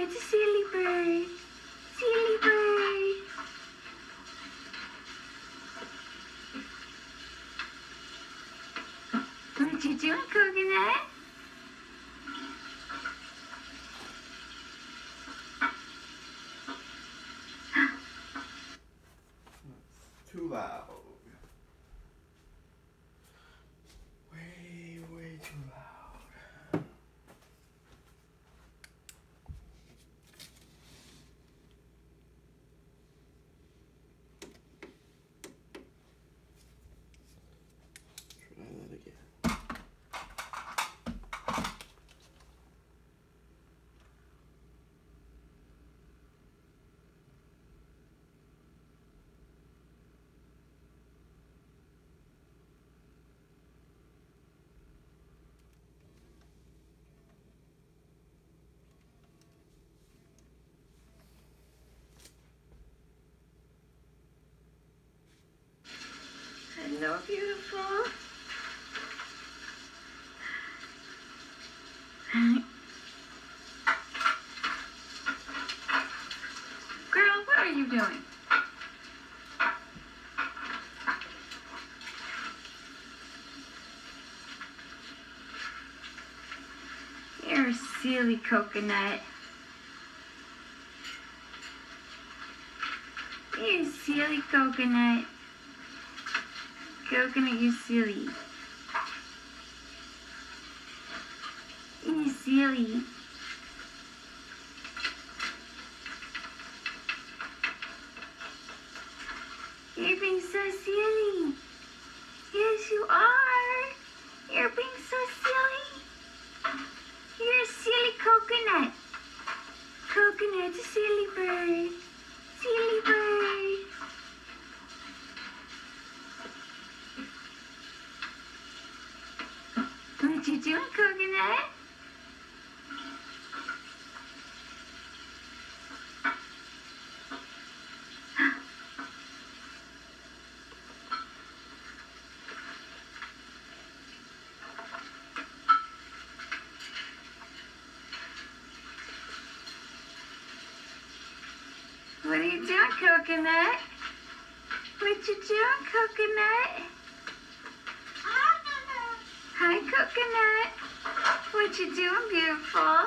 Coconut's a silly bird. Silly bird. What you doing, Coconut? Too loud. Way too loud. Try that again. Hello, beautiful. Girl, what are you doing? You're a silly Coconut. You're a silly Coconut. Coconut, you're silly. You're silly. You're being so silly. Yes, you are. You're being so silly. You're a silly Coconut. Coconut's a silly bird. Silly bird. What you doing, Coconut? What are you doing, Coconut? What you doing, Coconut? Hi, Coconut. What you doing, beautiful?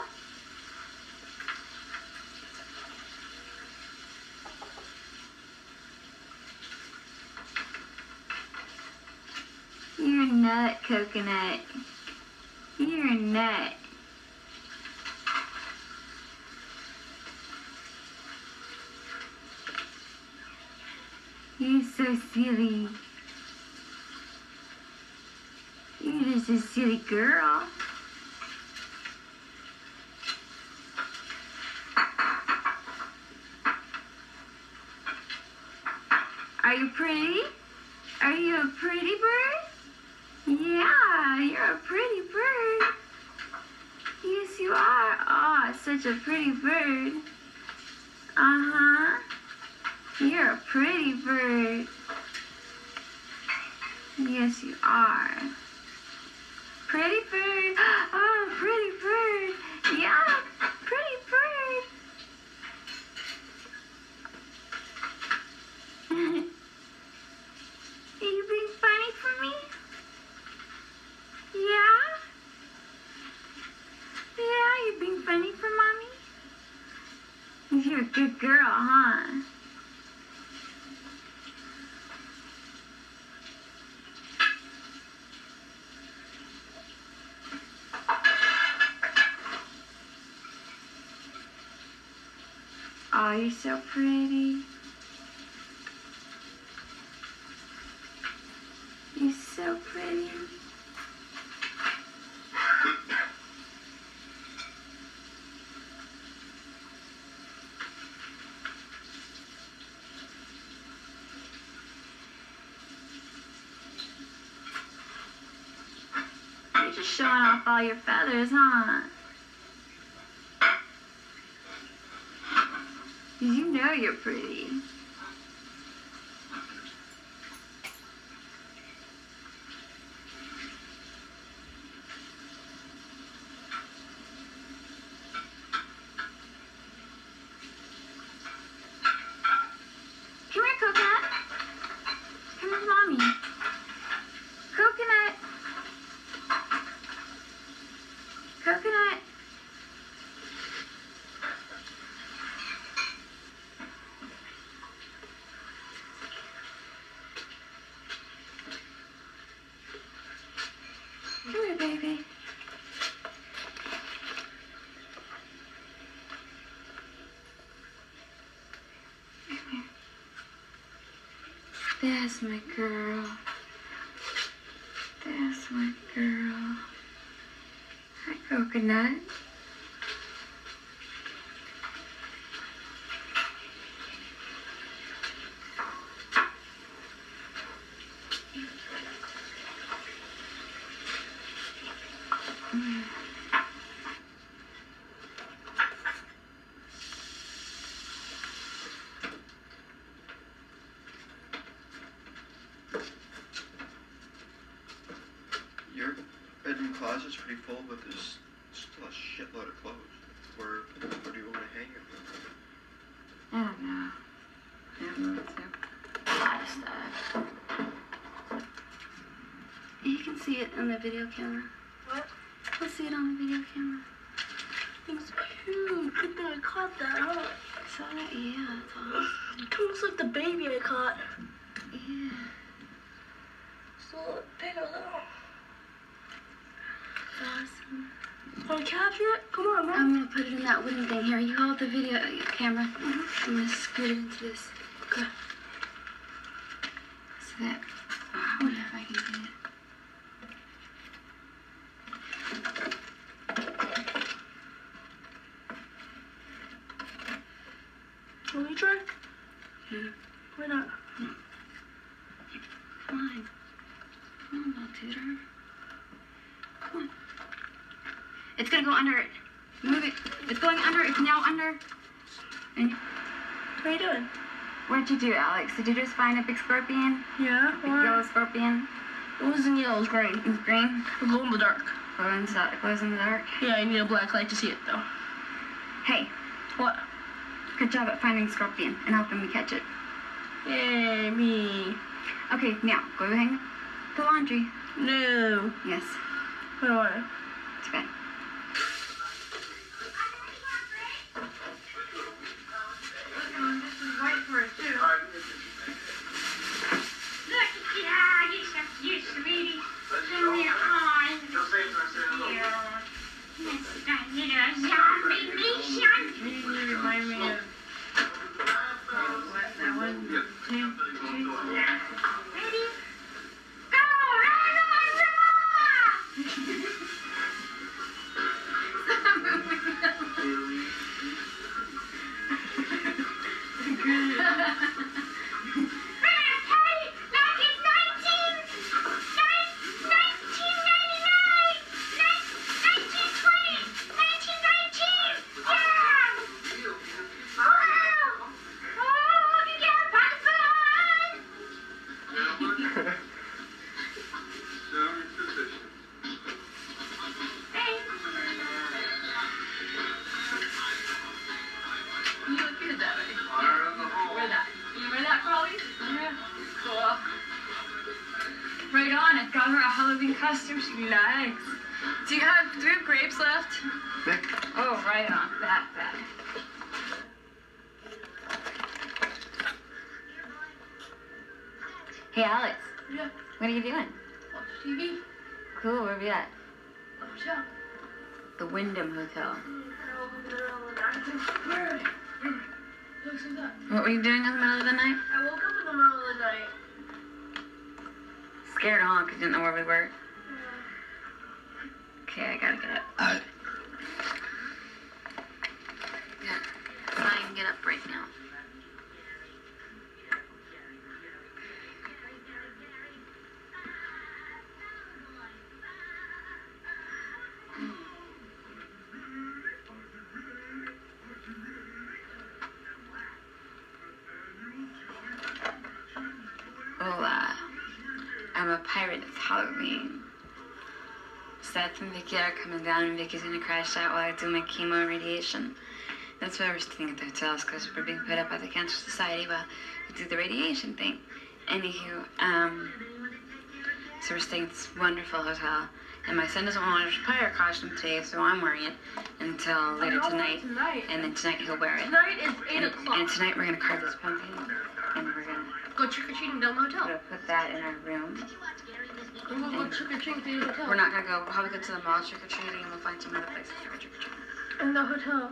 You're a nut, Coconut. You're a nut. You're so silly. You're just a silly girl. Are you pretty? Are you a pretty bird? Yeah, you're a pretty bird. Yes, you are. Oh, such a pretty bird. Uh-huh. You're a pretty bird. Yes, you are. Pretty bird. Oh, pretty bird. Yeah, pretty bird. Are you being funny for me? Yeah? Yeah, you're being funny for Mommy? You're a good girl, huh? Oh, you're so pretty. You're so pretty. You're just showing off all your feathers, huh? You know you're pretty. There's my girl. There's my girl. Hi, Coconut. Your bedroom closet's pretty full, but there's still a shitload of clothes. Where do you want to hang it? I don't know. I don't know what to. A lot of stuff. You can see it on the video camera. What? We'll see it on the video camera. It's cute. Good thing I caught that, huh? So that, yeah, it's awesome. It looks like the baby I caught. Yeah. So big a little. It's awesome. Want to capture it? Come on, man. I'm gonna put it in that wooden thing here. You hold the video camera. I'm gonna scoot it into this. Okay. So that, I wonder if I can get it. Will you try? No. Why not? Come on. Come on, little tutor. Come on. It's gonna go under it. Move it. It's going under. It's now under. And What are you doing? what'd you do, Alex? Did you just find a big scorpion? Yeah. Big yellow scorpion? It wasn't yellow. It was green. It was green. It glow in the dark. Glows in the dark. Yeah, you need a black light to see it, though. Hey, What? good job at finding scorpion and helping me catch it. Yay, me. Okay, now go hang the laundry. No. Yes, I don't want to. to bed. Remind me of what that one? You look good that way. Wear that. You wear that, Polly? Yeah. Cool. Right on. I've got her a Halloween costume she likes. Do we have grapes left? Nick? Oh, right on. That. Hey, Alex, Yeah. what are you doing? Watch TV. Cool, where are we at? Hotel. The Wyndham Hotel. Where are we? Looks like that. What were you doing in the middle of the night? I woke up in the middle of the night. Scared, huh? Because you didn't know where we were. Okay, I gotta get up. Yeah, I can get up right now. Hola. I'm a pirate. It's Halloween. Seth and Vicky are coming down, and Vicky's gonna crash out while I do my chemo and radiation. That's why we're staying at the hotels, because we're being put up by the Cancer Society while we do the radiation thing. Anywho, so we're staying at this wonderful hotel, and my son doesn't want to wear a pirate costume today, so I'm wearing it until later tonight. And then tonight he'll wear it. Tonight is 8 o'clock. And tonight we're gonna carve this pumpkin, and we're gonna Go trick-or-treating down the hotel. put that in our room. We're gonna go trick-or-treating at the hotel. We're not gonna go. We'll probably go to the mall trick or treating, and we'll find some other places to go trick or treating. In the hotel.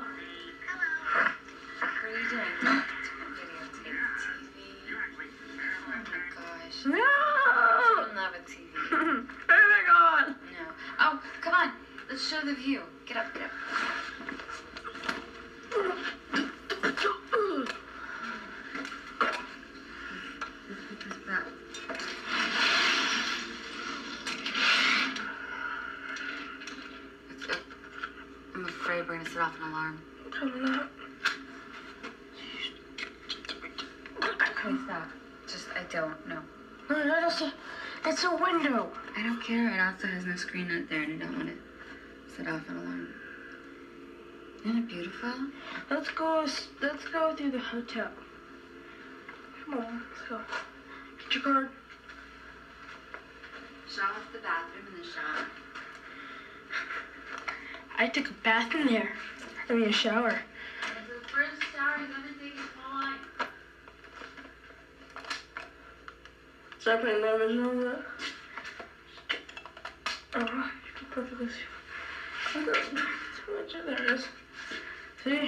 What are you doing? Videotape TV. Oh my god. gosh, no! I'm in love with TV. Oh my god! No. Oh, come on. Let's show the view. Get up, get up. I'm afraid we're gonna set off an alarm. Coming up. Please stop. Just, I don't know. No, that's a window. I don't care. It also has no screen out there, and I don't want to set off an alarm. Isn't it beautiful? Let's go through the hotel. Come on, let's go. Get your card. Shut off the bathroom and the shower. I took a bath in there. I mean a shower. It's the first shower he's ever taken his whole life. Start putting television on that. Oh, perfectly. There it is. See?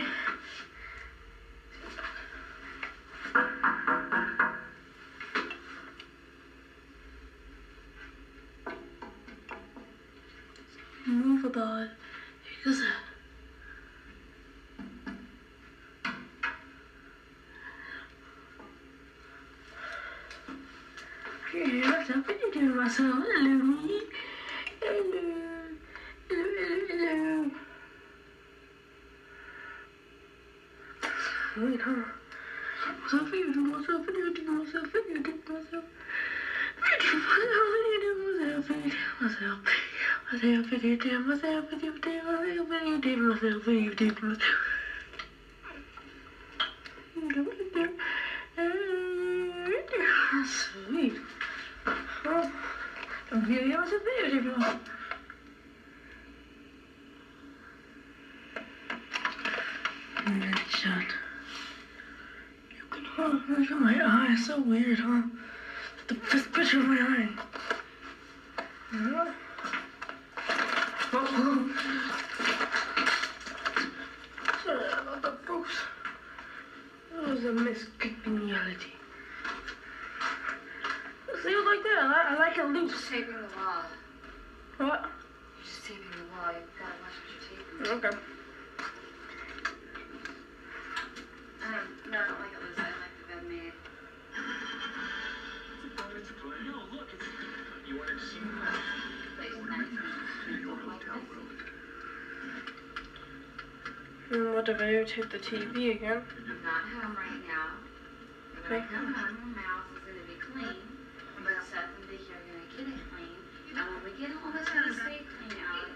Movable. Because what's up? What are you doing, myself? Hello, me. Hello. Hello. Wait, huh? Myself, you do myself, and you do myself, and you do myself. Sweet. Oh, video was beautiful. Next shot. You can look at my eye. So weird, huh? The first picture of my eye. Yeah. Sorry about that, folks. That was a miscongeniality. See it like that. I like it loose. Just taping the wall. What? You're just taping the wall. You've got to watch what you're taping. Okay. No, I don't like it loose. I like the bed made. No, look, it's... You wanted to see that? Place nice. Your hotel room. What if I take the TV again? I'm not home right now. When I come home, my house is going to be clean. But Seth and Vicky are going to get it clean. And when we get home, it's going to stay clean, Alex.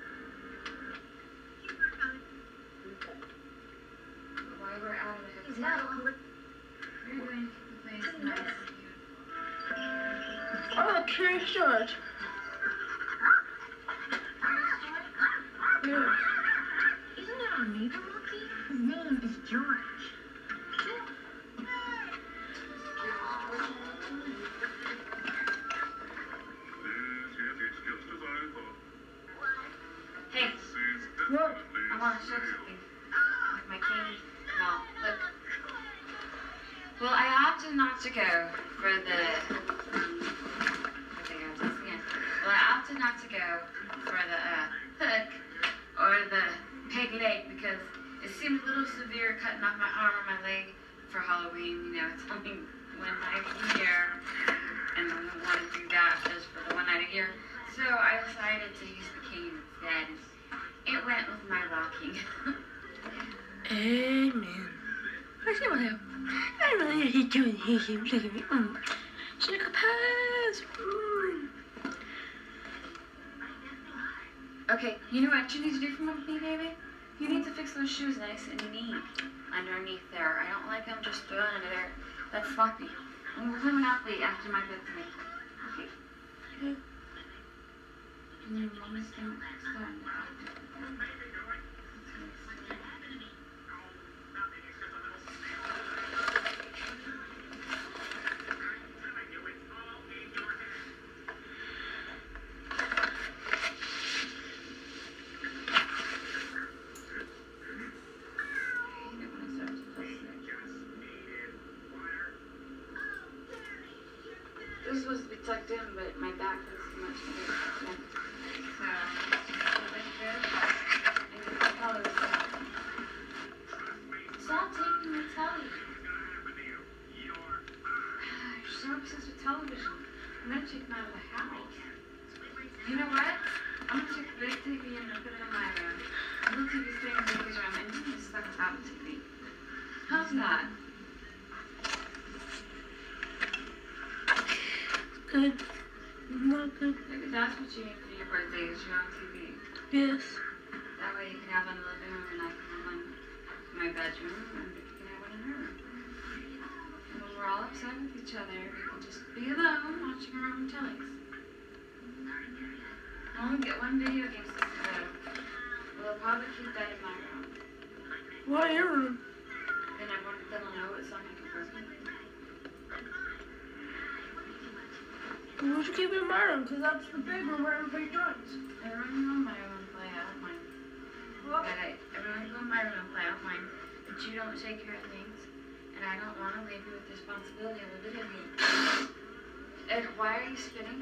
While we're out of the hotel, we're going to keep the place nice and cute. Oh, Curious George. Yeah. Isn't that our neighbor monkey? His name is George. Hey, What? I want to show something. With my cane. No, look. Well, I opted not to go for the... I think I was listening in. Well, I opted not to go for the hook or the peg leg because it seemed a little severe cutting off my arm or my leg for Halloween. You know, it's only one night a year, and I don't want to do that just for the one night a year. So I decided to use the cane instead. It went with my rocking. Amen. I see what happened. I really hate doing him. Look at me. Shake a pass. Okay, you know what you need to do for me, baby? You need to fix those shoes nice and neat underneath there. I don't like them just thrown under there. That's sloppy. And we're coming out late after my bedtime. Okay? Yeah. And your mama's doing This supposed to be tucked in, but my back was too much to do. So, like this. And the colors. Stop taking the telly. You're so obsessed with television. I'm gonna take them out of the house. You know what? I'm gonna take the big TV and put it in my room. The little TV stay in Baby's room, and you can just stuck out the TV. How's that? Good. Not good. Maybe that's what you need for your birthday, is your own TV. Yes. That way you can have one in the living room and I can have one in my bedroom and you can have one in her room. And when we're all upset with each other, we can just be alone watching our own tellies. I'll only get one video game system though. We'll probably keep that in my room. Why your room? Then I'll know what song I can play. Why would you keep it in my room? Because that's the big room where everybody joins. Everyone go in my room and play, I don't mind. What? Everyone go in my room and play, I don't mind. But you don't take care of things. And I don't want to leave you with the responsibility of a video game. Ed, why are you spitting?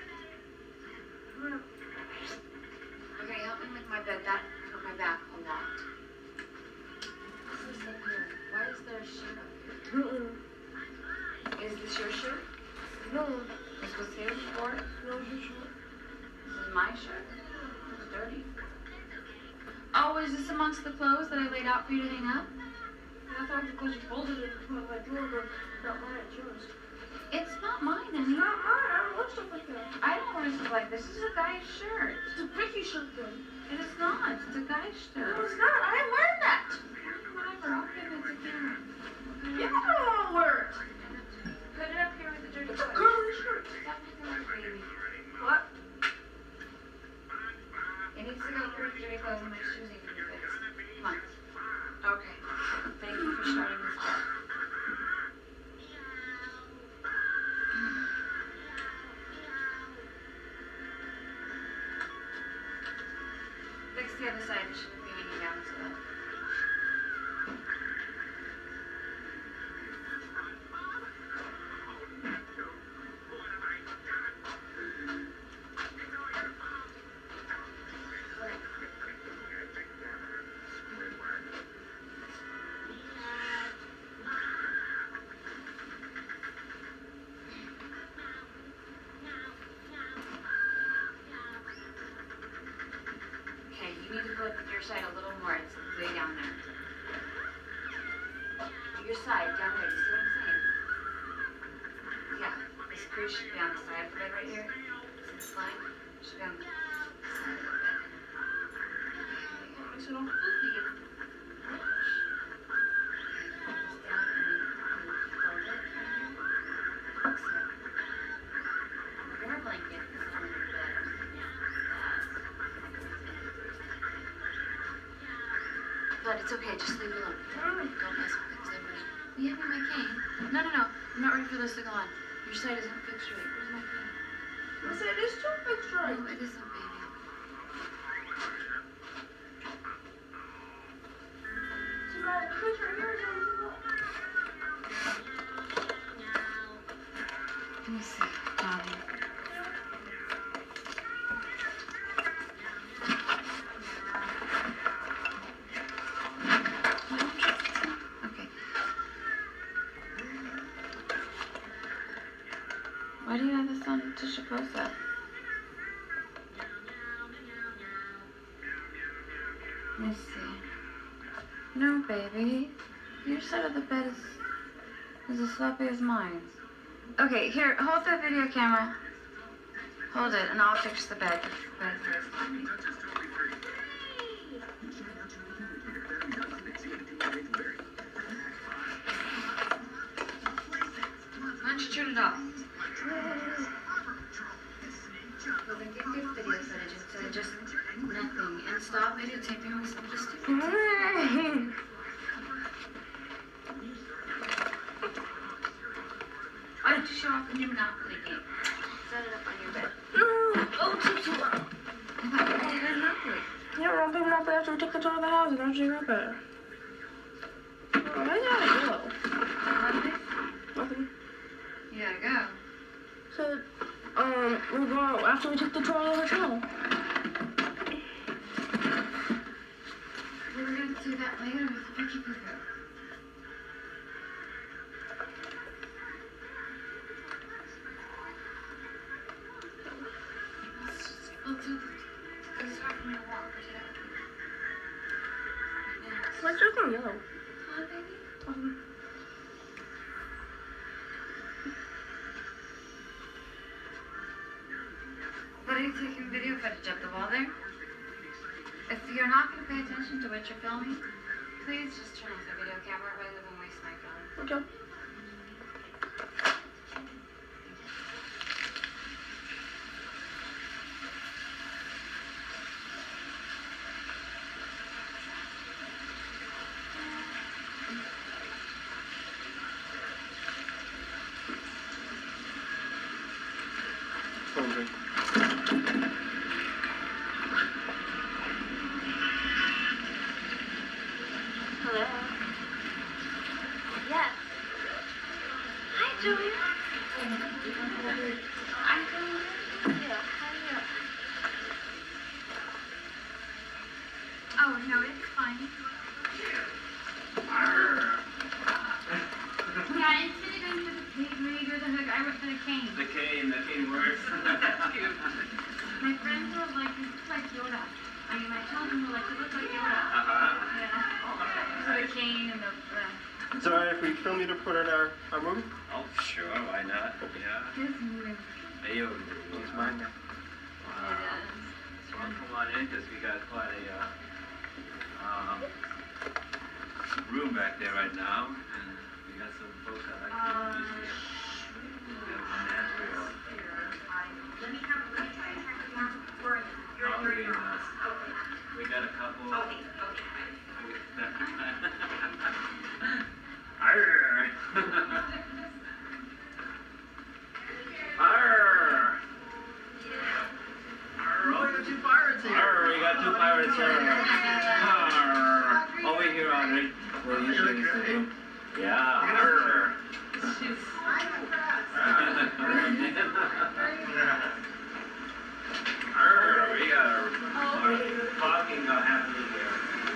Okay, help me with my bed. That hurt my back a lot. What's this up here? Why is there a shirt up here? Is this your shirt? No. This was his before? No, your shirt. This is my shirt? It's dirty. Oh, is this amongst the clothes that I laid out for you to hang up? I thought because you folded it and put it in my drawer, but not mine, it's yours. It's not mine, It's honey. not mine. I don't wear stuff like that. I don't wear stuff like this. This is a guy's shirt. It's a Vicky shirt then. It is not. It's a guy's No, shirt. it's not. I ain't wearing that. Whatever. I'll give it to Cameron. Yeah, I don't want to wear it. Put it up here with the dirty It's a clothes. girly shirt. Stop making like a baby. What? It needs to go through the dirty clothes and my shoes need to be fixed. Come on. Okay. Thank you for starting this part. Fix the other side. It shouldn't be hanging down so that. Okay, you need to put your side a little more. It's way down there. Your side, down there. You see what I'm saying? Yeah. The screw should be on the side of the bed right here. See this line? Should be on the side of the bed. So don't flip me. Push. Pull this down and then fold it right here. Like so. Grab a blanket and put it on your bed. But it's okay, just leave it alone. Don't mess with it, because everybody... You have my cane. No. I'm not ready for this to go on. Your side isn't fixed right. Where's my cane? I said it is too fixed right. No, it isn't, baby. So now the fixed right here is on the wall. Let me see. Okay. Why do you have this on Tisha Posa? Let me see. No, baby. Your side of the bed is as sloppy as mine. Okay, here, hold the video camera. Hold it, and I'll fix the bed. The bed's very sloppy. Why don't you turn it off? Well, then get good video footage instead of just nothing. And stop videotaping me something stupid. Why don't you show off the new Monopoly game? Set it up on your bed. Oh, too loud. I thought you did Monopoly. Yeah, we're on big enough after we took control of the house and actually got better. Oh, I gotta go. Nothing? Nothing. You gotta go. said, we'll go out after we took the tour of the hotel. We were going to do that later with Vicky Poo. We'll do this from your walk today. Let's just go. Huh, baby? What are you taking video footage of the wall there? If you're not going to pay attention to what you're filming, please just turn off the video camera rather than waste my phone. Okay. Phone ring. Hello? Yes. Hi, Julia. I'm doing good. How are you? Oh, no, it's fine. Yeah, instead of going for the pig rig or the hook, I went for the cane. The cane works. That's cute. My friends were like, this looks like Yoda. I mean, my children were like, it looks like Yoda. Yeah. So the cane and the... Is it alright if we film you to put in our movie? Oh, sure, why not? Yeah. His movie. Hey, yo. It's mine now. So come on in, because we got quite a room back there right now. And we got some folks that like to use it. We have an Andrew. We got a couple. Arr! Arr! Oh, we got two pirates here. Arr, we got two pirates here. Arr. Over here, Audrey. Well, usually it's the room. Yeah. Arr. Arr, we got our talking happening here.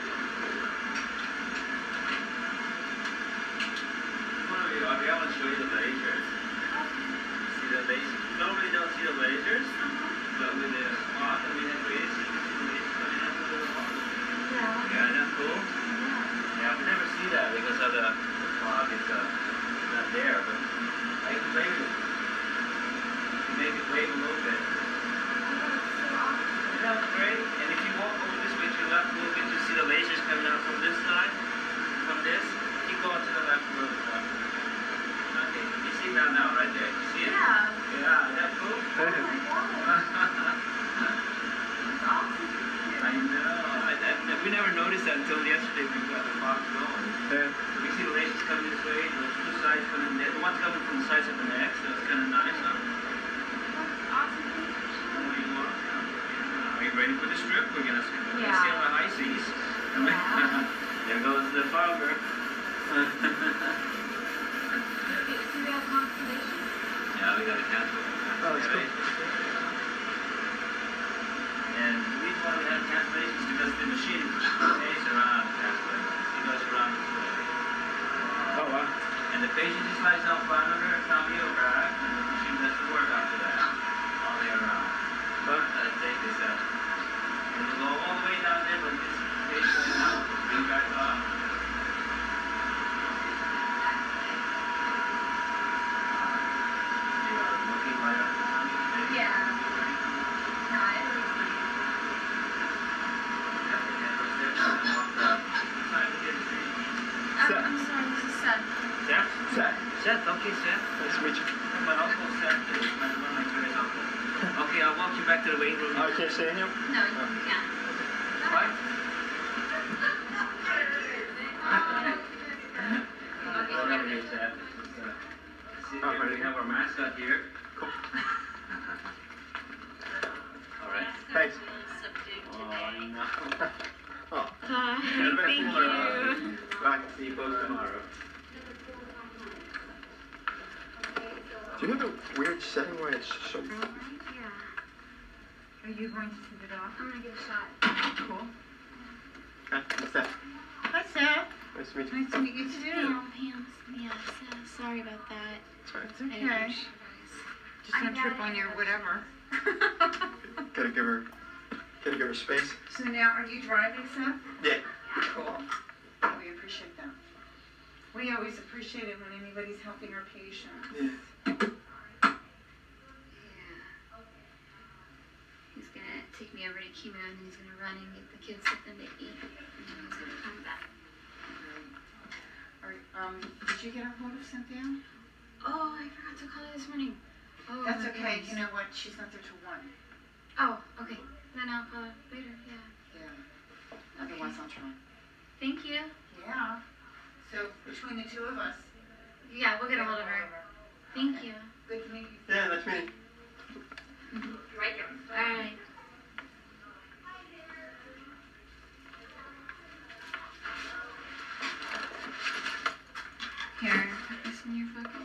Audrey, I want to show you the lasers. See the lasers? Normally don't see the lasers, but with the clock that we have created, see the lasers coming out of the clock. Yeah, isn't that cool? Yeah, we never see that because of the clock. It's not there, but I can play with it. You make it wave a little bit. Isn't that great? And if you walk over this way to your left a little bit, you see the lasers coming out from this side, from this. Keep going to the left a little bit. Okay, you see that now, right there. You see it? Yeah. Yeah, is that cool? Oh my God. That's awesome. I know. We never noticed that until yesterday when we got the box going. Yeah. We see the lasers coming this way, the two sides coming there. The one's coming from the sides of the neck, so it's kind of nice, huh? That's awesome. There you are. Are you ready for the strip? We're gonna see Yeah. on the high seas. There goes the fogger. Do we have constellation? Yeah, we gotta cancel. Oh, that's cool. And the reason why we have cancellations is because the machine pays around cancellations. It goes around this way. Oh, wow. And the patient just lies down flat under a cambiograph, and the machine does the work after that. All the way around. But take this out. It will go all the way down there, but this patient is out. Bring back up. You are looking right up the tummy. Yeah. No, I don't know. I'm sorry, this is Seth. Seth? Seth. Seth, okay, Seth. Nice to meet you. My uncle Seth is one of my great uncles. Okay, I'll walk you back to the waiting room. Oh, I can't stay in here? No, you can't. What? Okay, Seth. See, here we have our mascot here. Cool. All right. Thanks. Oh, no. Oh, Hi, Thank you. bye. See you folks tomorrow. Do you have a weird setting where it's so... Yeah. Are you going to take it off? I'm gonna get a shot. Cool. Hi, what's that? Hi, Seth. Nice to meet you. Nice to meet you too. Pam. Yeah, sorry about that. It's fine. It's okay. Just don't trip on your whatever. Gotta give her space. So now, are you driving, Seth? Yeah. Cool. We appreciate that. We always appreciate it when anybody's helping our patients. Yeah. He's gonna take me over to chemo and then he's gonna run and get the kids something to eat. And then he's gonna come back. All right, did you get a hold of Cynthia? Oh, I forgot to call her this morning. Oh, That's my okay. goodness. You know what? She's not there till 1. Oh, okay. Then I'll call her later, yeah. Yeah. Otherwise, I'll try. Thank you. Yeah. So, between the two of us. Yeah, we'll get a hold of her. Thank you. Good to meet you. Yeah, nice meeting you. Right there. Alright. Here, put this in your bucket.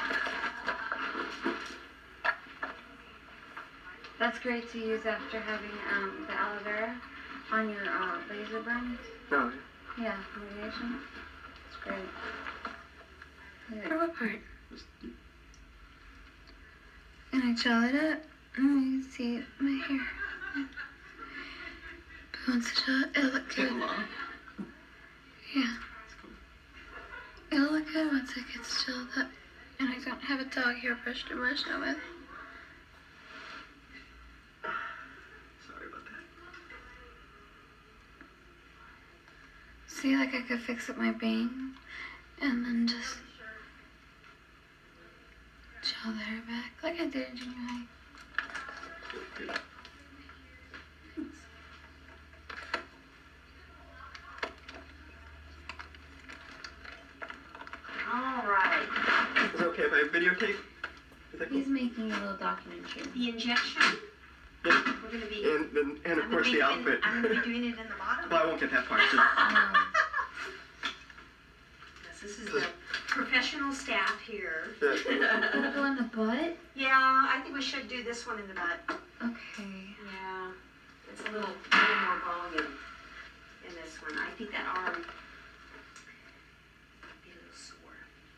That's great to use after having the aloe vera on your laser burn. No. Yeah, radiation. It's great. For what part? And I gel it up. You can see my hair. But once it's gel, it'll look good. Yeah. It'll look good once it gets gelled up. And I don't have a dog hair brush to brush it with. Sorry about that. See, like I could fix up my bang and then just gel the hair back like I did in junior high. Good. All right. Is it okay if I videotape? Is that cool? He's making a little documentary. The injection, Yeah. we're going to be... And of course the outfit. I'm going to be doing it in the bottom. Well, I won't get that part. So. Yes, this is the professional staff here. Yeah. It'll go in the butt? Yeah, I think we should do this one in the butt. Okay. Yeah, it's a little more volume in this one. I think that arm would be a little sore.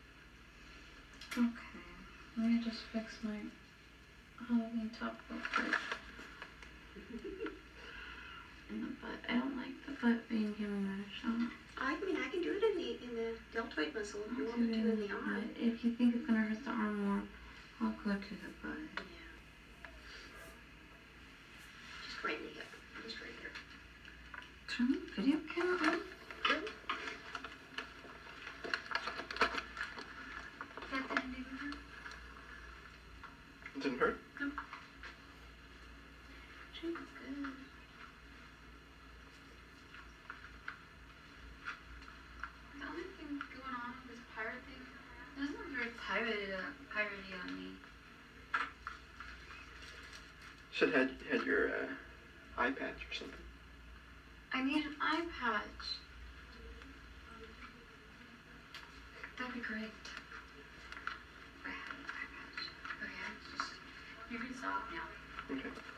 Okay. Let me just fix my Halloween top real quick. In the butt. I don't like the butt being given a shot. I mean, I can do it in the deltoid muscle if you want me to in the arm. If you think it's gonna hurt the arm more, I'll go to the butt. Yeah. Just right in the hip. Just right here. Turn the video camera on. Good. That didn't do that. It didn't hurt? She's good. The only thing going on with this pirate thing, it doesn't look very piratey on me. Should have had your eye patch or something. I need an eye patch. That'd be great. I had an eye patch. Okay, you can stop now. Okay.